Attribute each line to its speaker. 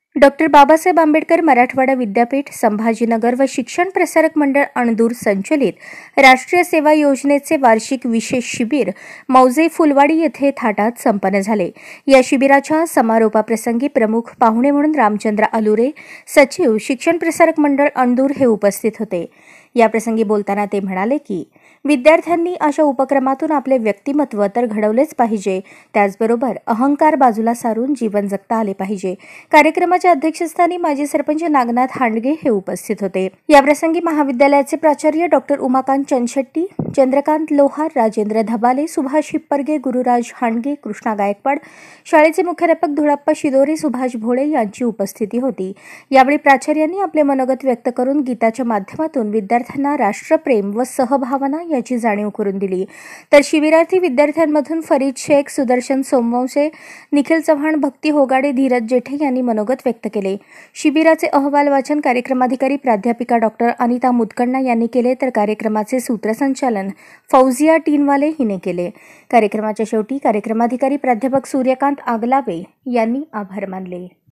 Speaker 1: Doctor Babasaheb Ambedkar Marathwada विद्यापीठ संभाजीनगर व शिक्षण प्रसारक मंडळ अणदूर संचलित राष्ट्रीय सेवा योजनेचे वार्षिक विशेष शिबिर मौजे फुलवाडी येथे थाटात संपन्न झाले। या शिबिराच्या समारोपाप्रसंगी प्रमुख पाहुणे म्हणून रामचंद्र अलुरे, सचिव शिक्षण प्रसारक मंडळ अणदूर हे उपस्थित होते। याप्रसंगी बोलताना ते म्हणाले की विद्यार्थ्यांनी अशा उपक्रमातून आपले व्यक्तिमत्व तर घडवलेच पाहिजे, त्याचबरोबर अहंकार बाजूला सारून जीवन जगता आले पाहिजे। कार्यक्रमाच्या अध्यक्षस्थानी माजी सरपंच नागनाथ हांडगे हे उपस्थित होते। याप्रसंगी महाविद्यालयाचे प्राचार्य डॉक्टर उमाकांत चंदशेट्टी, चंद्रकांत लोहार, राजेंद्र धबाले, सुभाष हिप्परगे, गुरुराज हांडगे, कृष्णा गायकवाड, शाळेचे मुख्याध्यापक धुळप्पा शिदोरे, सुभाष भोळे यांची उपस्थिती होती। यावेळी प्राचार्यांनी आपले मनोगत व्यक्त करून गीताच्या माध्यमातून विद्यार्थ्यांना राष्ट्रप्रेम व सहभावना याची जाणीव करून दिली। तर शिबिरार्थी विद्यार्थ्यांमधून फरीद शेख, सुदर्शन सोमवंशे, निखिल चव्हाण, भक्ती होगाडे, धीरज जेठे यांनी मनोगत व्यक्त केले। शिबिराचे अहवाल वाचन कार्यक्रमाधिकारी प्राध्यापिका डॉक्टर अनिता मुदकण्णा यांनी केले, तर कार्यक्रमाचे सूत्रसंचालन फौजिया टीनवाले हिने केले। कार्यक्रमाच्या शेवटी कार्यक्रमाधिकारी प्राध्यापक सूर्यकांत आगलावे यांनी आभार मानले।